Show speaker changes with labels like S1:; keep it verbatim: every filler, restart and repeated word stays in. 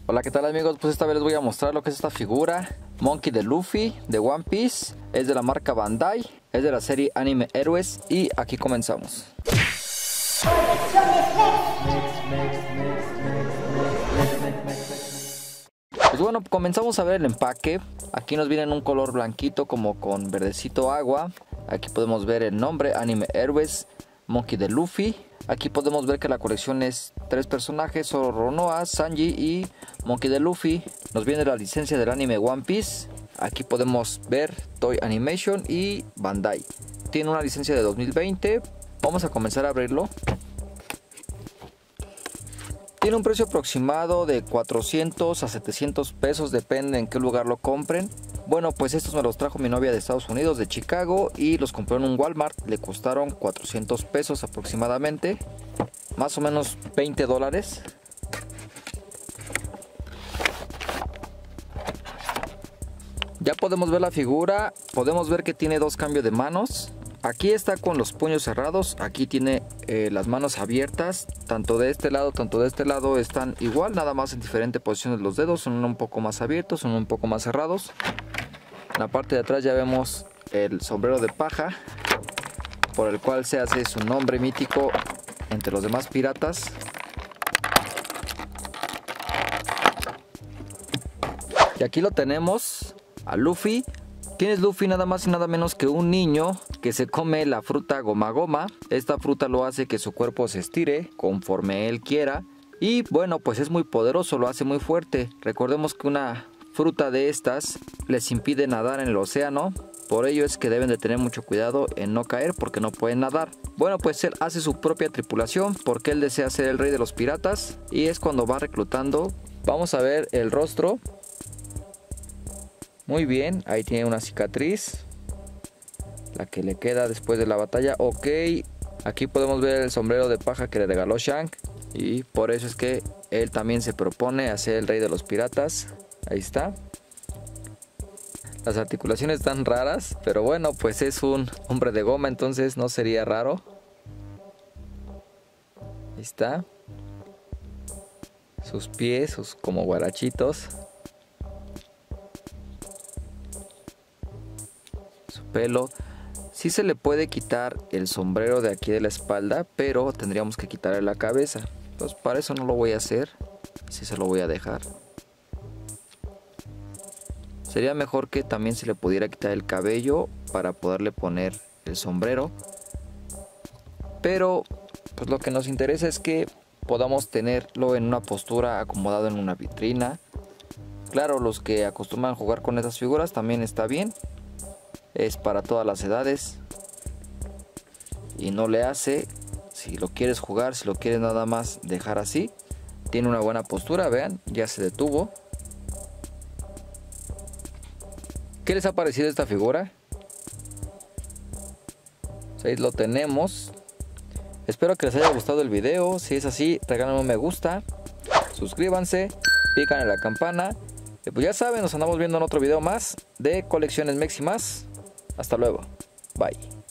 S1: Hola, ¿qué tal amigos? Pues esta vez les voy a mostrar lo que es esta figura Monkey de Luffy de One Piece. Es de la marca Bandai, es de la serie Anime Héroes y aquí comenzamos. Pues bueno, comenzamos a ver el empaque. Aquí nos viene en un color blanquito como con verdecito agua. Aquí podemos ver el nombre Anime Héroes, Monkey de Luffy. Aquí podemos ver que la colección es tres personajes, Zoro, Noah, Sanji y Monkey de Luffy. Nos viene la licencia del anime One Piece. Aquí podemos ver Toei Animation y Bandai. Tiene una licencia de dos mil veinte. Vamos a comenzar a abrirlo. Tiene un precio aproximado de cuatrocientos a setecientos pesos, depende en qué lugar lo compren. Bueno, pues estos me los trajo mi novia de Estados Unidos, de Chicago, y los compré en un Walmart. Le costaron cuatrocientos pesos aproximadamente, más o menos veinte dólares. Ya podemos ver la figura, podemos ver que tiene dos cambios de manos. Aquí está con los puños cerrados, aquí tiene eh, las manos abiertas, tanto de este lado, tanto de este lado están igual, nada más en diferentes posiciones los dedos, son un poco más abiertos, son un poco más cerrados. En la parte de atrás ya vemos el sombrero de paja, por el cual se hace su nombre mítico entre los demás piratas. Y aquí lo tenemos a Luffy. ¿Quién es Luffy? Nada más y nada menos que un niño que se come la fruta Goma Goma. Esta fruta lo hace que su cuerpo se estire conforme él quiera. Y bueno, pues es muy poderoso, lo hace muy fuerte. Recordemos que una fruta de estas les impide nadar en el océano. Por ello es que deben de tener mucho cuidado en no caer porque no pueden nadar. Bueno, pues él hace su propia tripulación porque él desea ser el rey de los piratas. Y es cuando va reclutando. Vamos a ver el rostro. Muy bien, ahí tiene una cicatriz, la que le queda después de la batalla. Ok, aquí podemos ver el sombrero de paja que le regaló Shanks. Y por eso es que él también se propone a ser el rey de los piratas. Ahí está. Las articulaciones están raras, pero bueno, pues es un hombre de goma, entonces no sería raro. Ahí está. Sus pies, sus como guarachitos. Pelo. Sí se le puede quitar el sombrero de aquí de la espalda, pero tendríamos que quitarle la cabeza. Entonces para eso no lo voy a hacer. Sí se lo voy a dejar. Sería mejor que también se le pudiera quitar el cabello para poderle poner el sombrero. Pero pues lo que nos interesa es que podamos tenerlo en una postura acomodado en una vitrina. Claro, los que acostumbran a jugar con esas figuras también está bien. Es para todas las edades y no le hace. Si lo quieres jugar, si lo quieres nada más dejar así, tiene una buena postura. Vean, ya se detuvo. ¿Qué les ha parecido esta figura? Ahí lo tenemos. Espero que les haya gustado el video. Si es así, regálenme un me gusta, suscríbanse, pican en la campana. Y pues ya saben, nos andamos viendo en otro video más de Colecciones Mex y más. Hasta luego. Bye.